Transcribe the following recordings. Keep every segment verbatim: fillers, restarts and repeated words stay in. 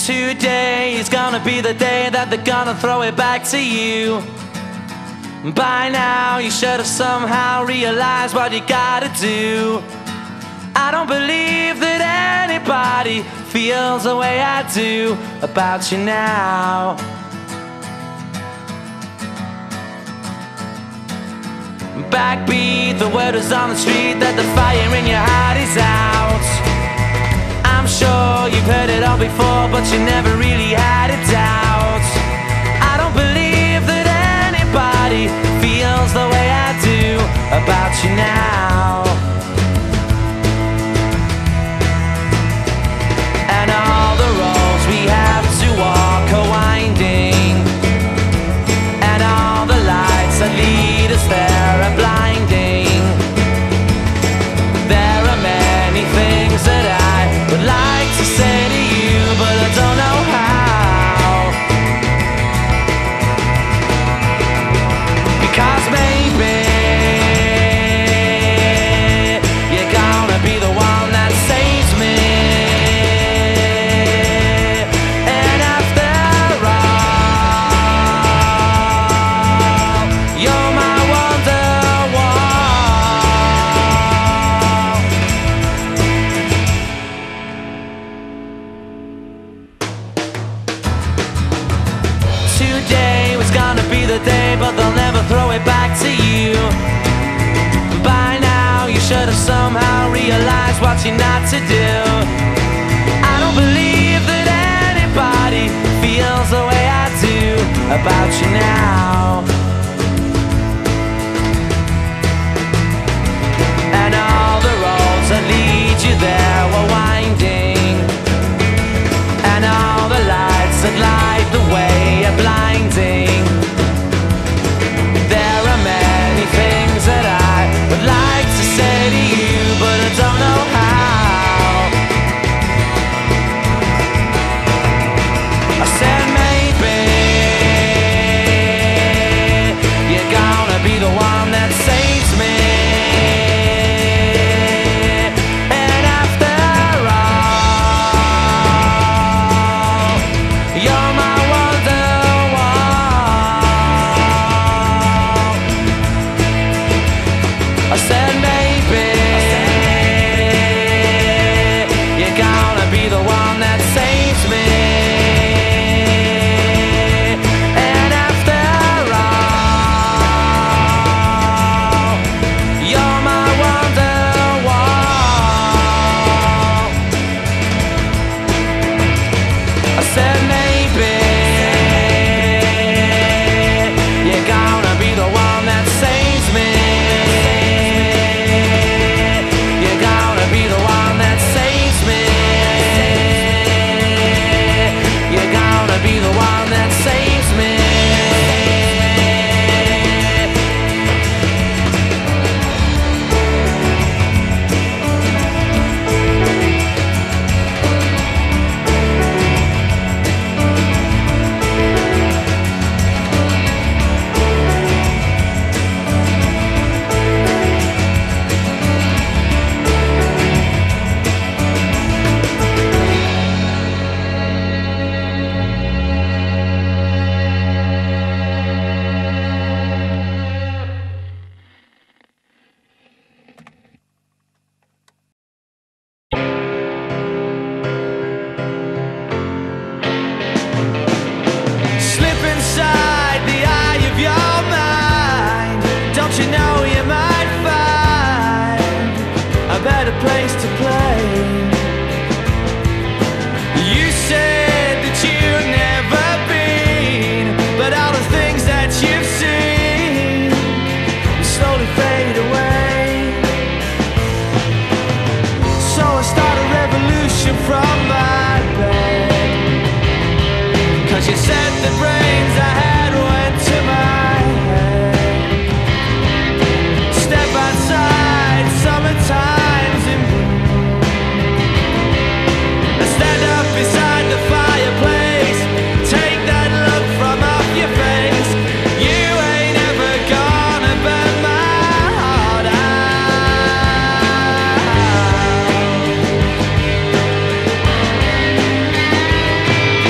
Today is gonna be the day that they're gonna throw it back to you. By now you should have somehow realized what you gotta do. I don't believe that anybody feels the way I do about you now. Backbeat, the word is on the street that the fire in your heart is out. I'm sure you've heard it all before, but you never really had a doubt. I don't believe that anybody feels the way I do about you now. And all the roads we have to walk are winding, and all the lights that lead us there are blinding. There are many things that I would like to say to you, but I don't know how. Because maybe you're gonna be the one that saves me. And after all, you're my Today was gonna be the day, but they'll never throw it back to you. By now you should have somehow realized what you're not to do. I don't believe that anybody feels the way I do about you now. And all the roads that lead you there were winding, and all the lights that light the way are blinding. There are many things that I would like to say to you, but I don't know how. I said maybe you're gonna be the one that saves me. And after all, you're my I said maybe you're gonna be the one that saves me. And after all, you're my Wonderwall. I said maybe you're gonna be the one that saves me. Be the one that saves me. You know you might find a better place to play. You said that you've never been, but all the things that you've seen slowly fade away. So I start a revolution from my bed, 'cause you said the brains I had went to my head. Step outside, summertime's in bloom. Stand up beside the fireplace, take that look from off your face. You ain't ever gonna burn my heart out.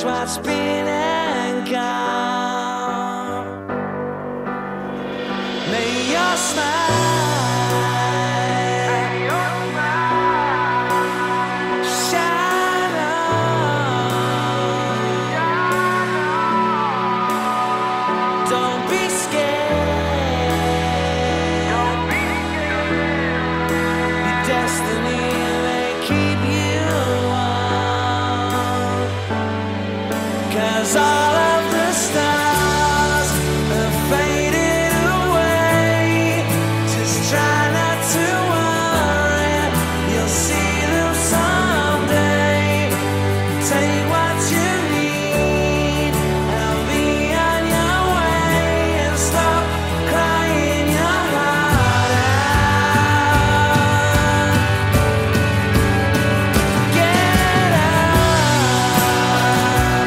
what's been and gone. May your smile shine on. Don't be scared. Your destiny may keep you warm. 'Cause all of the stars have faded away. Just try not to worry, you'll see them someday. Take what you need and be on your way, and stop crying your heart out. Get up,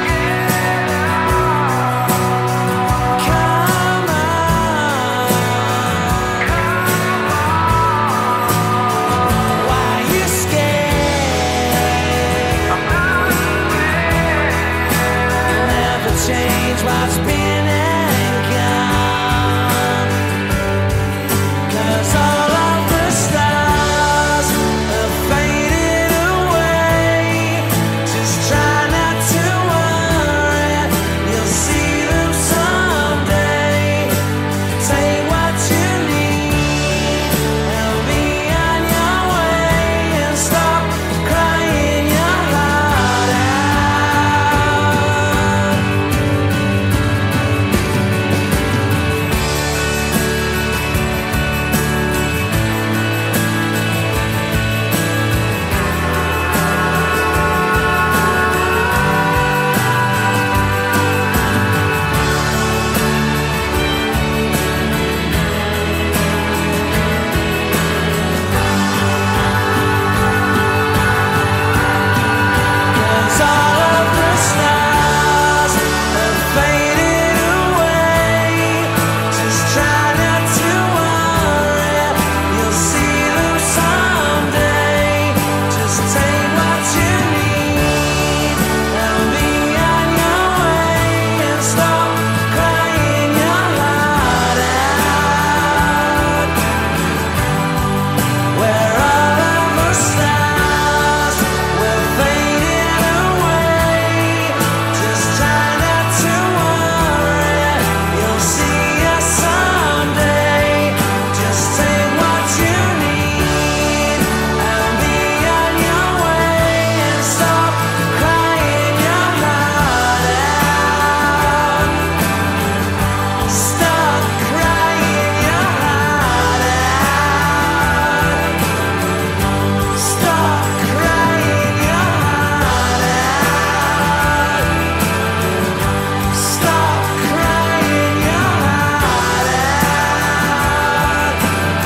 come on. Why you scared? You'll never change what's been and gone. 'Cause all of the stars have faded away. Just try not to worry, you'll see them someday. Take what you need and be on your way, and stop crying your heart out. Cause all of the stars have faded away. Just try not to worry, you'll see them someday. Just take what you need and be on your way, and stop crying your heart out. Where all of the stars were fading away. Just try not to worry, you'll see us someday. Just take what you need and be on your way, and stop crying your heart out. Stop crying your heart out. Stop crying your heart out. Stop crying your heart out.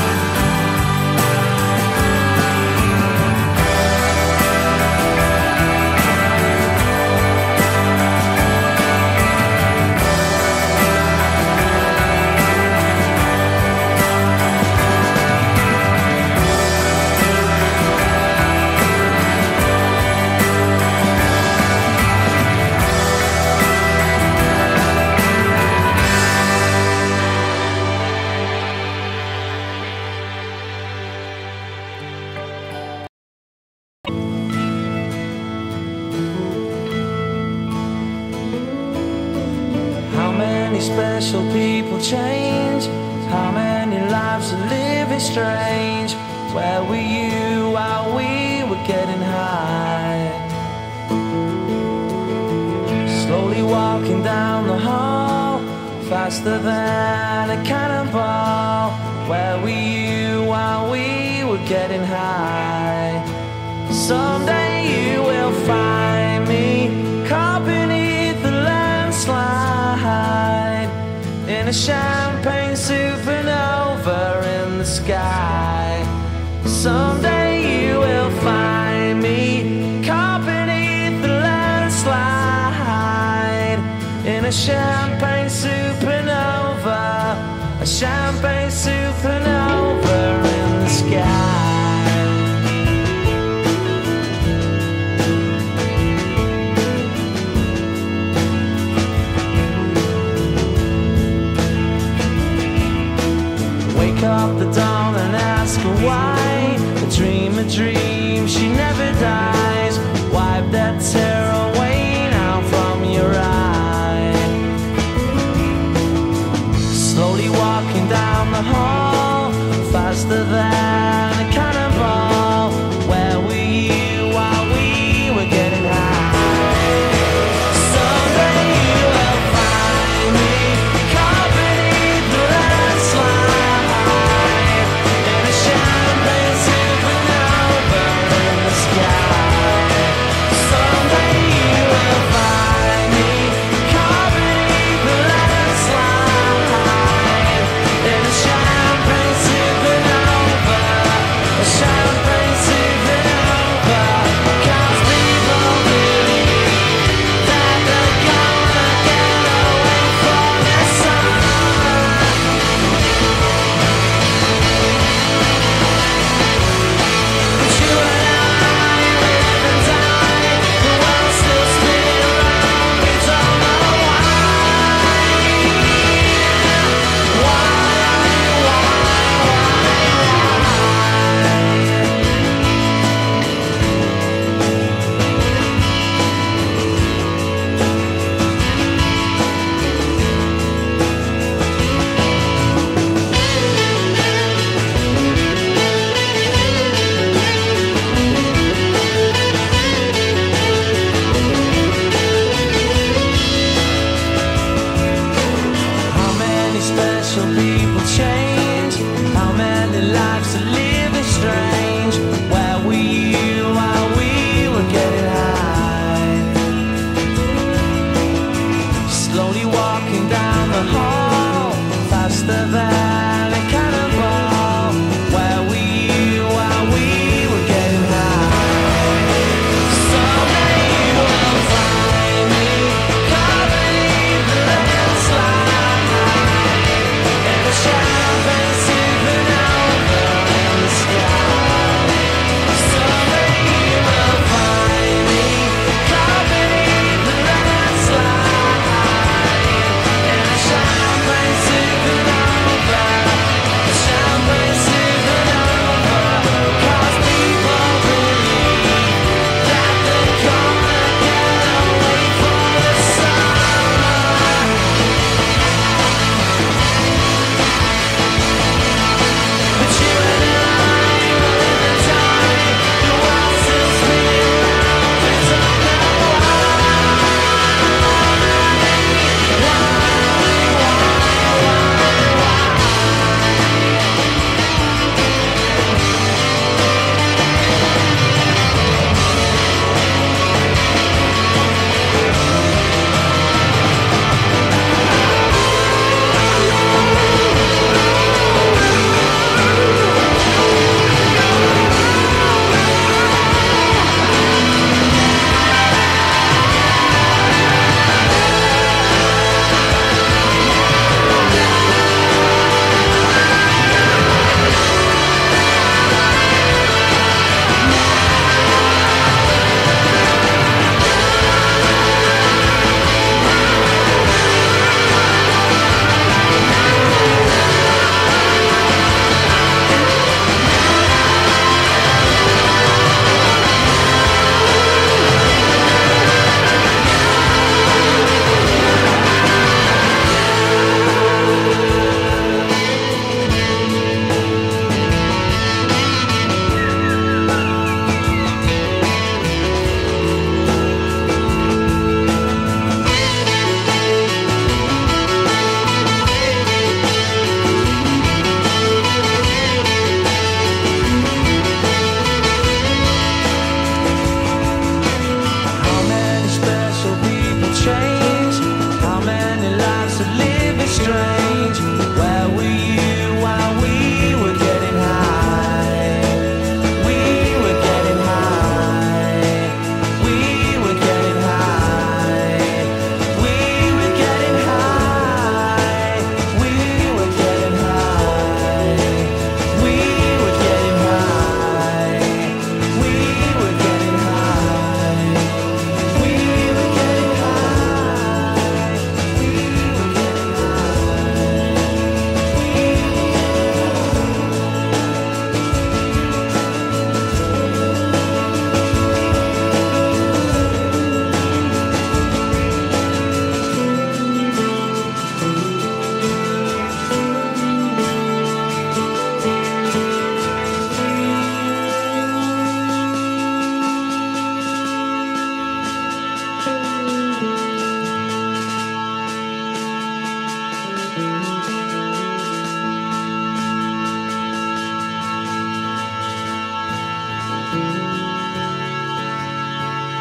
How many special people change? How many lives are living strange? Where were you while we were getting high? Slowly walking down the hall, faster than a cannonball. Where were you while we were getting high? Someday you will find me caught beneath the landslide, in a champagne supernova in the sky. Someday you will find me caught beneath the landslide, in a champagne supernova, a champagne supernova in the sky.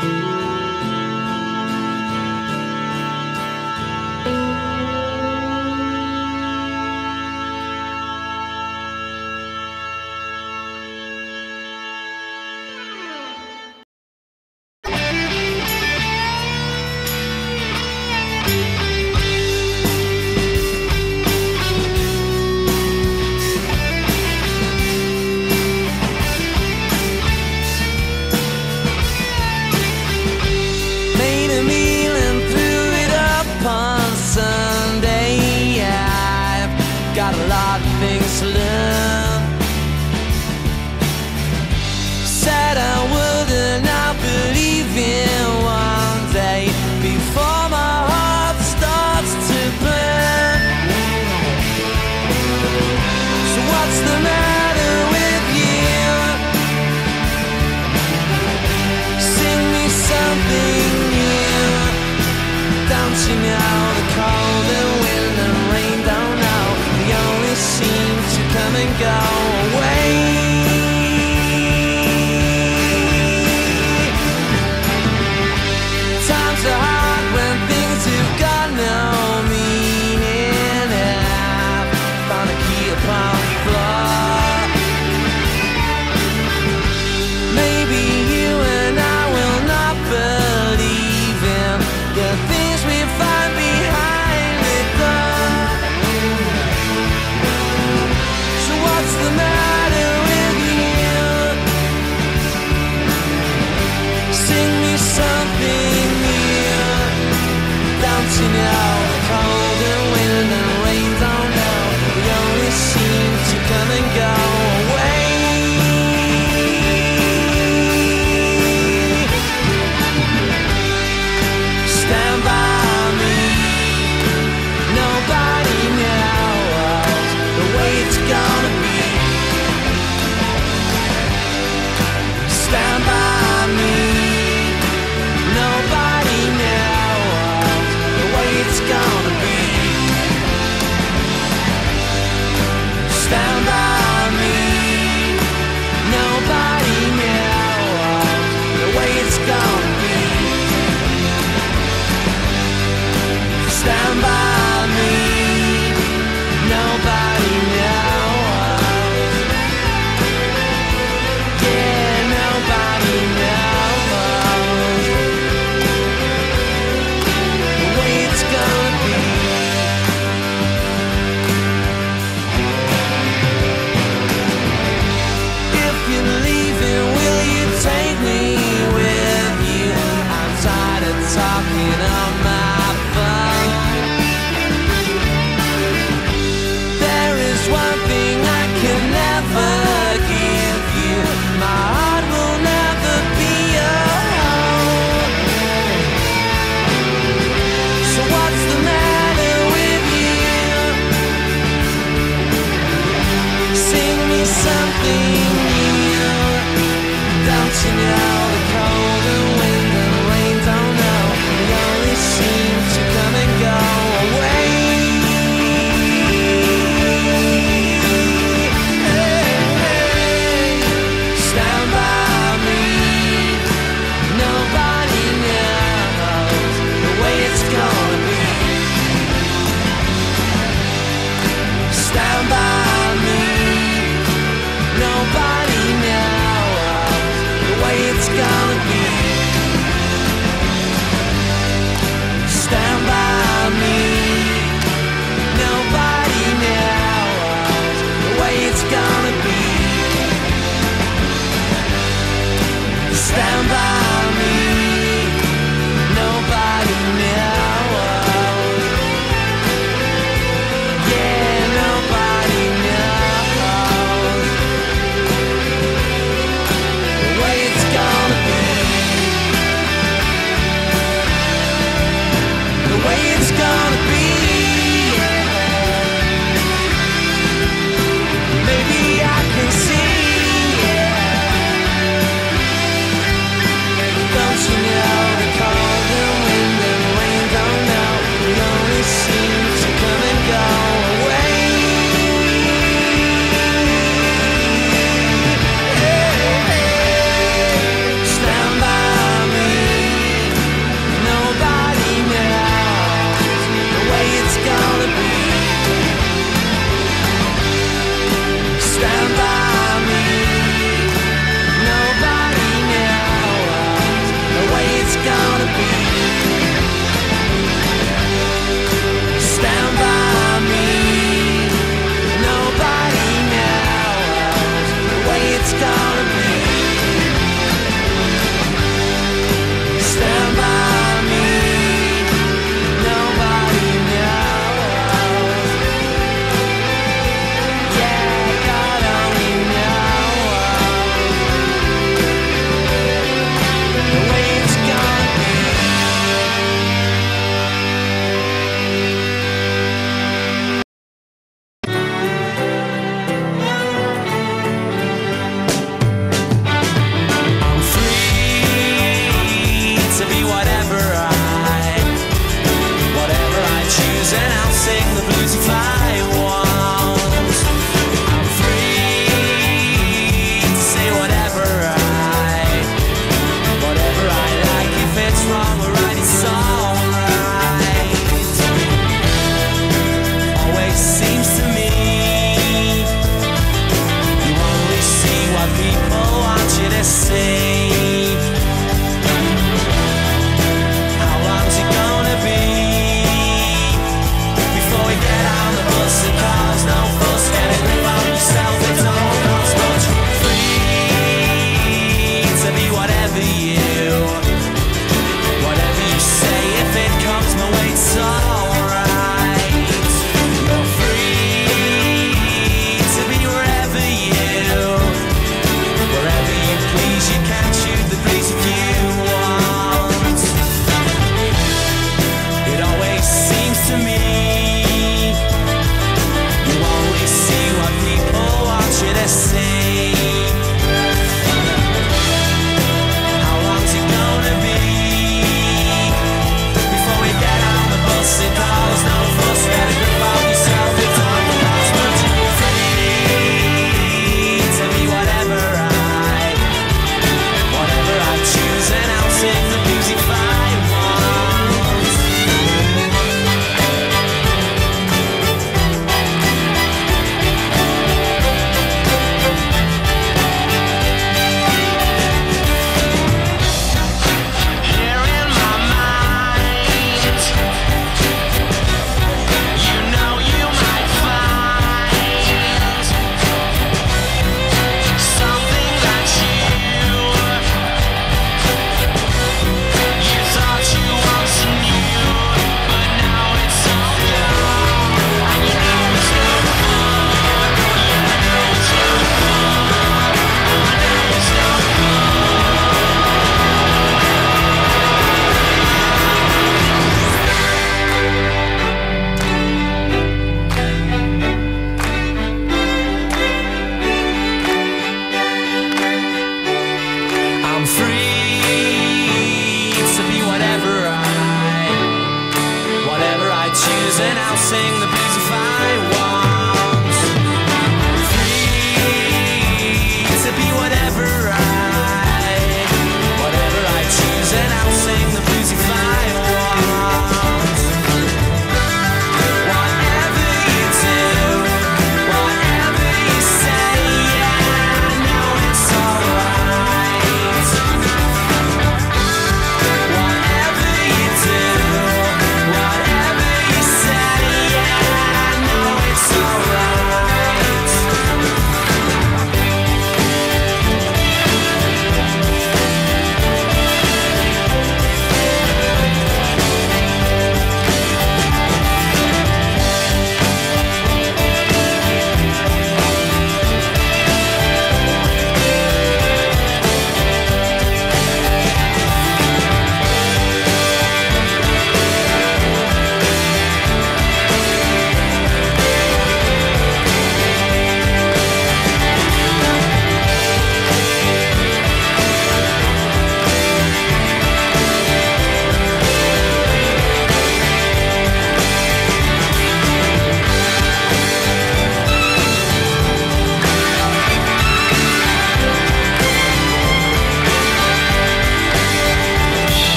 Got a lot of things to learn. Said I would and I believe in one day before my heart starts to burn. So what's the matter with you? Sing me something new. Don't you know the cold and wind and rain don't know, they only seem to come and go away. Times are hard when things have got no meaning. I've found a key upon the floor. Maybe you and I will not believe in the things we find behind. it's gonna be. Stand by me. Nobody knows the way it's gonna be. Stand by me. Nobody knows. Yeah, God only knows the way it's gonna be. I'm free to be whatever I, whatever I choose, and I'll sing the blues if I want. I'm free to say whatever I, whatever I like. If it's wrong or right, it's alright. Always seems to me you only see what people want you to see. How long's it gonna be before we get on the bus and cause no fuss? Get a grip on yourself, it's all cost much. Free to be whatever you, whatever you say. If it comes my way, it's alright. You're free to be wherever you, wherever you please. You can shoot the breeze if you want. It always seems to me you only see what people want you to see. How long's it gonna be before we get on the bus? It calls no fuss. Get a grip on yourself, it's all the cost much. Free to be whatever I, whatever I choose, and I'll sing the blues if I want. Here in my mind, you know you might find something that you you thought you once knew, but now it's all gone. And you know it's no fun. Yeah, I know it's no fun. I know it's no I'm free to be whatever I, whatever I choose, and I'll sing the blues if I want. I'm free to be whatever I, whatever I choose, and I'll sing the blues if I want. Whatever you do, whatever you say, yeah, I know it's alright. Whatever you do, whatever you say, yeah.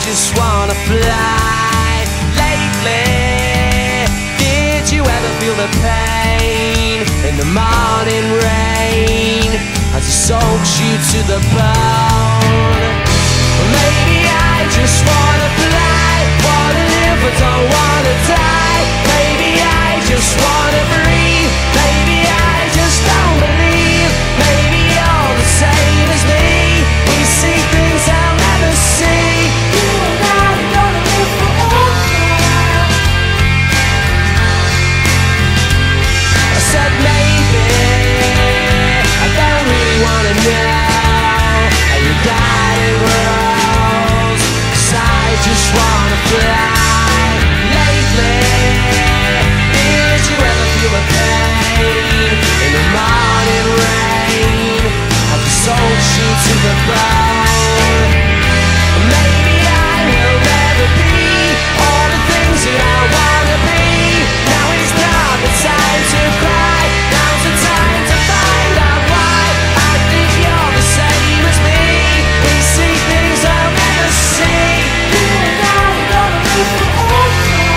just wanna fly. Lately, did you ever feel the pain in the morning rain as it soaks you to the bone? Maybe I just wanna fly, wanna live but don't wanna die. Maybe I just wanna breathe, maybe I just don't believe. Maybe you're the same as me, we see things I'll never see. You and I are gonna live forever. I said maybe, I don't really wanna know how you got it wrong, 'cause I just wanna fly. Lately, did you ever feel the pain in the morning rain as it soaks you to the bone? Maybe I will never be all the things that I wanna be. Now is not the time to cry, now's the time to find out why. I think you're the same as me, we see things I'll never see. You and I are gonna live forever.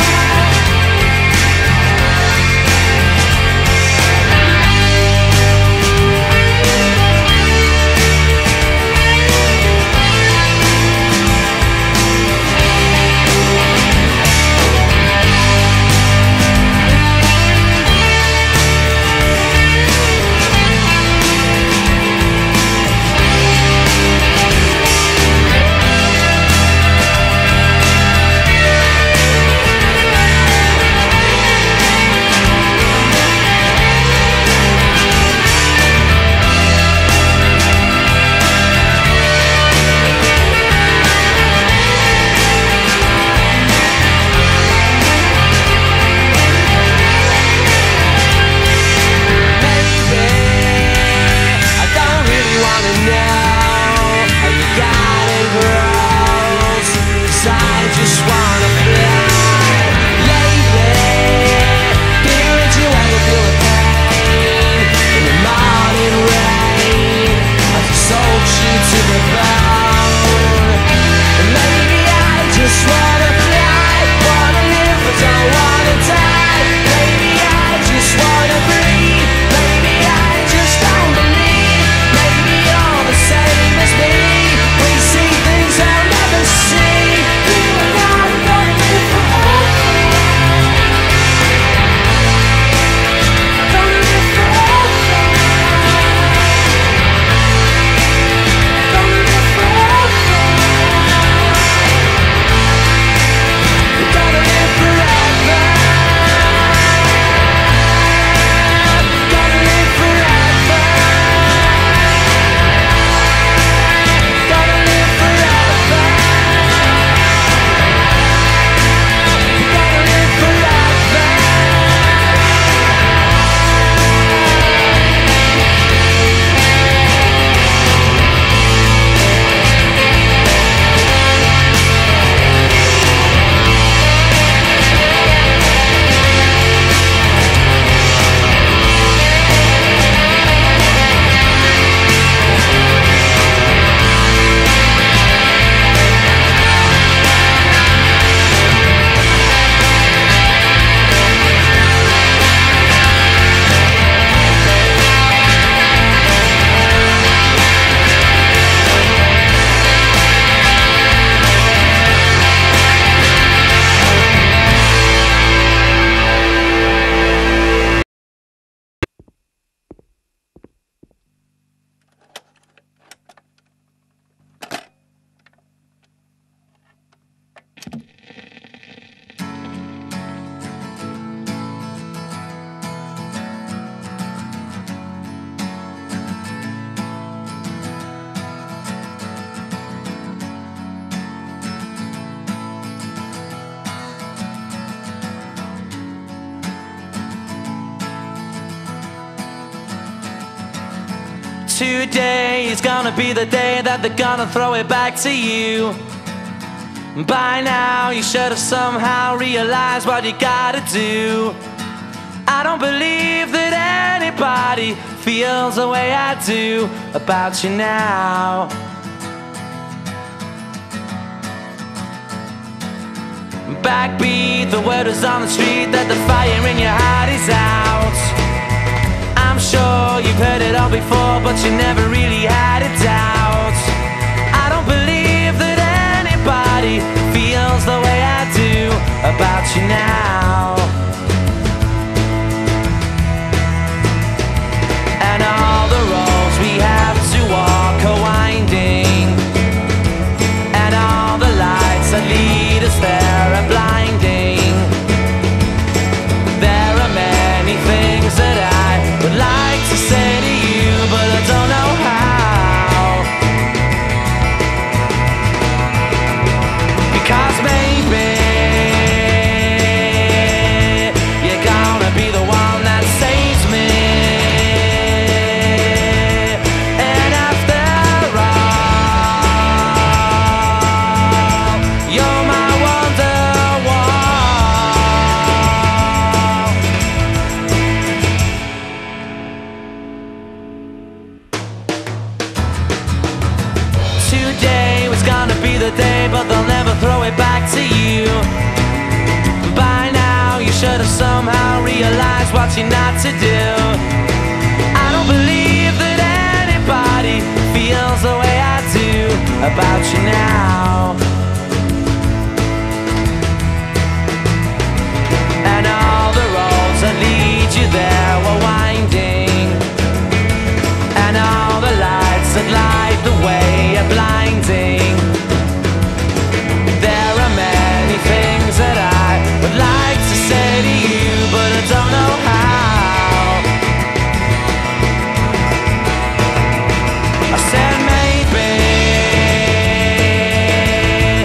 Today is gonna be the day that they're gonna throw it back to you. By now you should have somehow realized what you gotta do. I don't believe that anybody feels the way I do about you now. Backbeat, the word is on the street that the fire in your heart is out. I'm sure you've heard it all before, but you never really had a doubt. I don't believe that anybody feels the way I do about you now. And all the roads we have to walk are winding, and all the lights that lead us there are blinding. There are many things that I would like to say to you, but I don't know how. Because maybe you're gonna be the one that saves me. And after all, you're my Wonderwall. Today was gonna be the day, but they'll never throw it back to you. By now you should have somehow realized what you're not to do. I don't believe that anybody feels the way I do about you now. And all the roads that lead you there were winding, and all the lights that light the way are blinding. There are many things that I would like to say to you, but I don't know how. I said maybe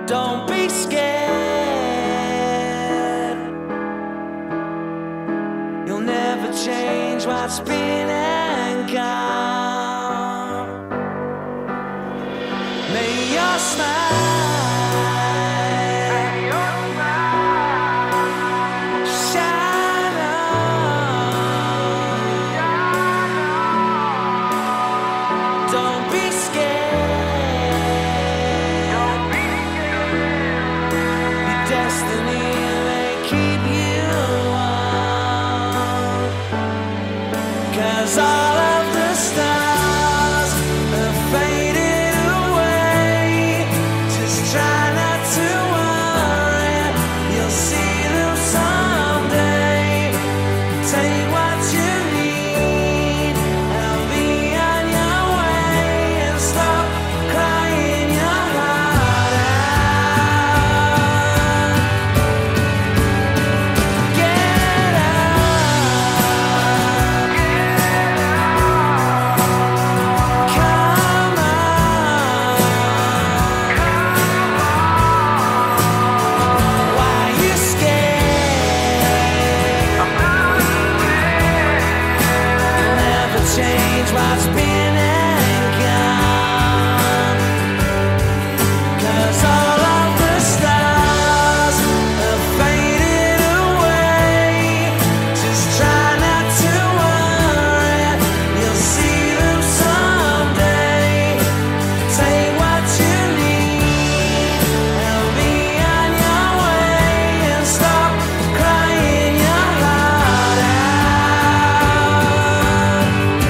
Don't be scared. You'll never change what's been and gone. May your smile shine on. Don't be scared. Your destiny may keep you on. 'Cause all of the stars have faded away. Just try not to worry, you'll see them someday. Take what you need and be on your way, and stop crying your heart out. Get up, come on. Why you scared? You'll never change what's been and gone. 'Cause all of the stars have faded away. Just try not to worry, you'll see them someday. Take what you need and be on your way, and stop crying your heart out.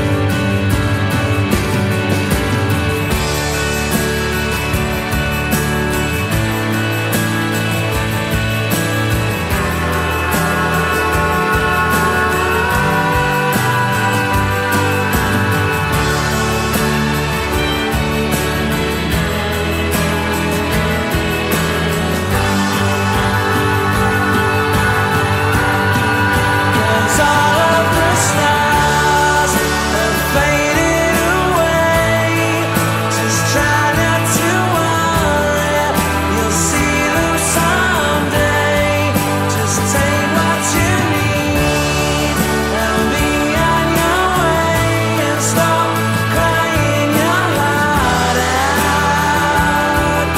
Cause all of the stars have faded away. Just try not to worry, you'll see them someday. Just take what you need and be on your way, and stop crying your heart out.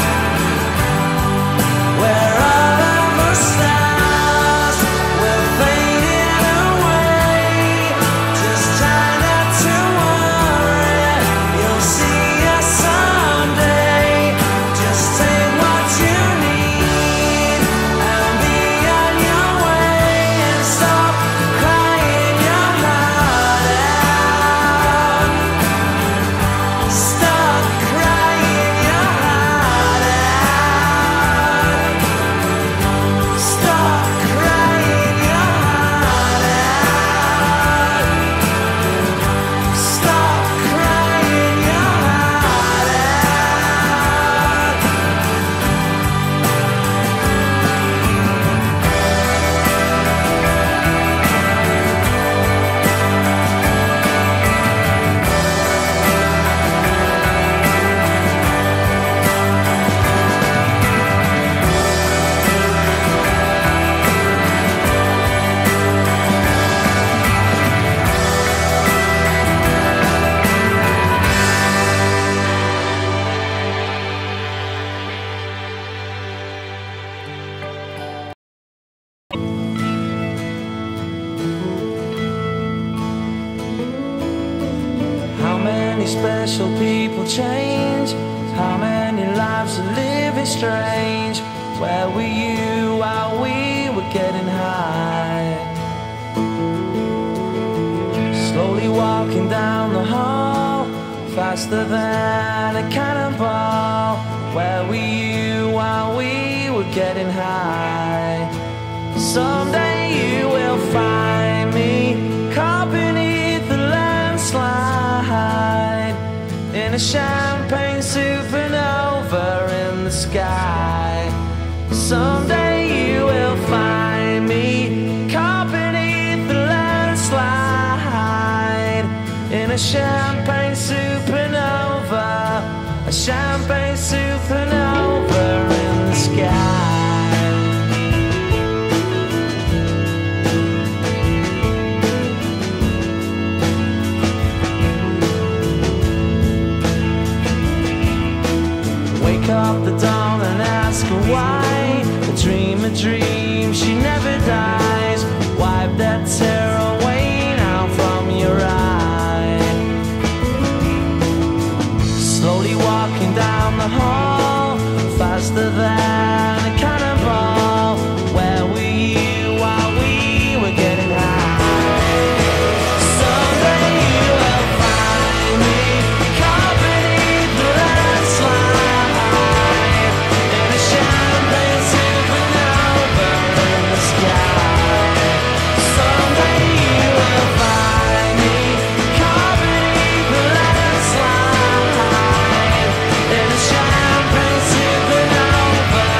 Where all of the stars will fading away. Just try not to worry, you'll see us someday. Just take what you need and be on your way, and stop crying your heart out. Stop crying your heart out. Stop crying your heart out. Stop crying your heart out. How many special people change? How many lives are living strange? Where were you while we were getting high? Slowly walking down the hall, faster than a cannonball. Where were you while we were getting high? Someday you will find me caught beneath the landslide, in a champagne supernova in the sky. Someday you will find me caught beneath the landslide, in a champagne supernova, a champagne supernova in the sky. Wake up the dawn and ask her why. A dream, a dream, she never dies. Wipe that tear away now from your eye. Slowly walking down the hall, faster than a cannonball. Where were you while we were getting high? Someday you will find me caught beneath the landslide in a champagne supernova in the sky. Someday you will find me caught beneath the landslide in a champagne supernova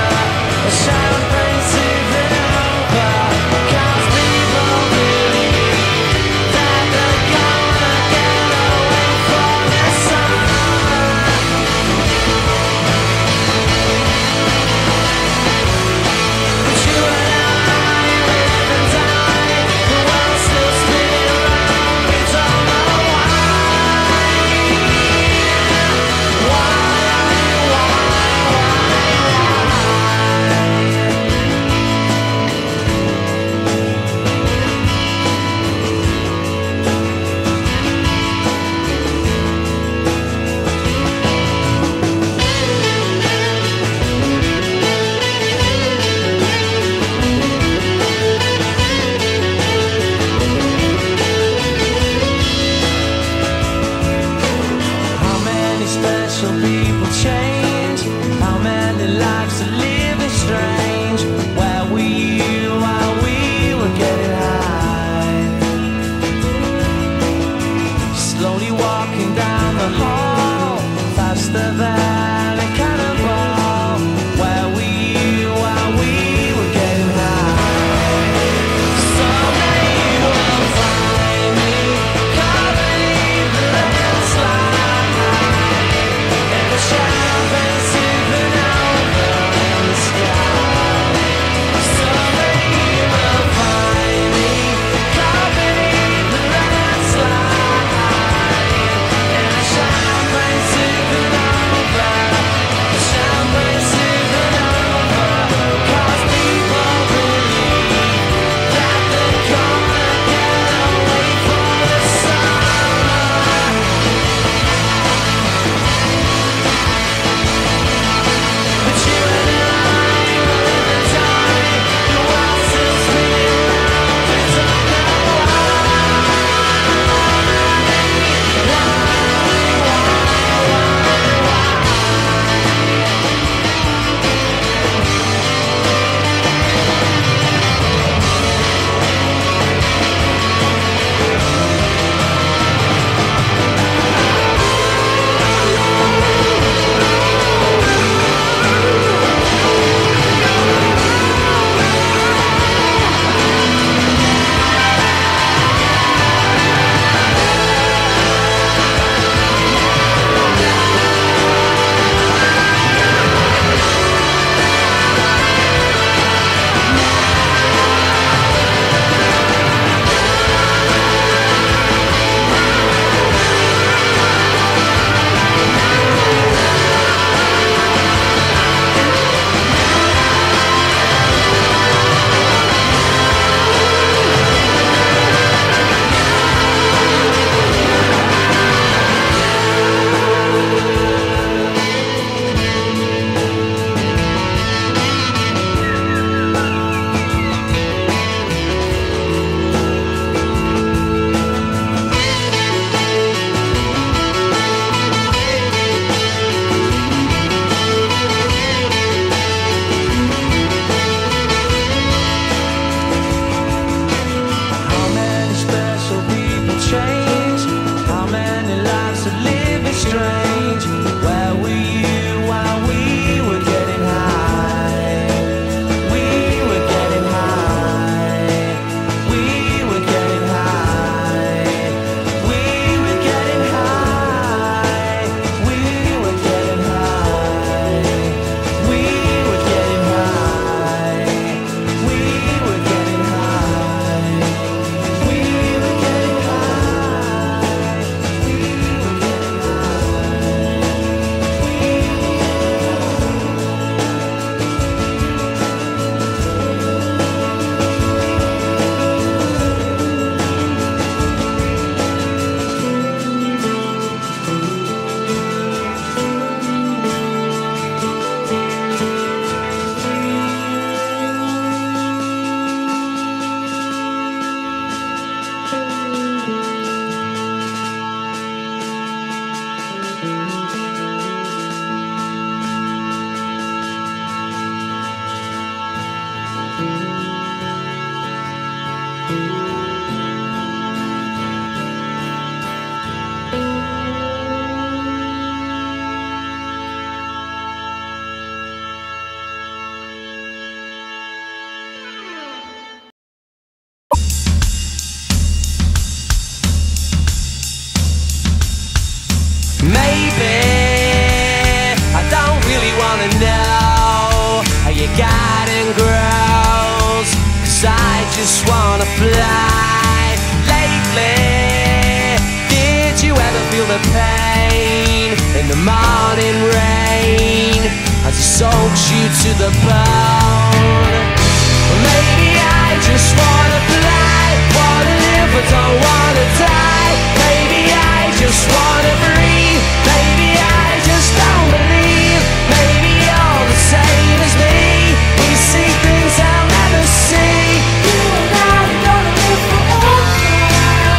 just wanna fly. Lately, did you ever feel the pain in the morning rain as it soaks you to the bone? Well, maybe I just wanna fly, wanna live but don't wanna die. Maybe I just wanna breathe, maybe I just don't believe. Maybe you're the same as me, we see things I'll never see. You and I are gonna live forever.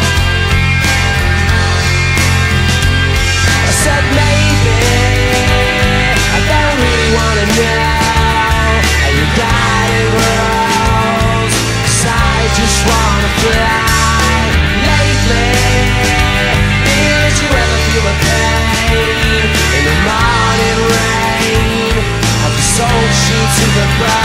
I said maybe, I don't really wanna know how you got it wrong, 'cause I just wanna fly. Lately, did you ever feel the pain in the morning rain as it soaks you to the bone?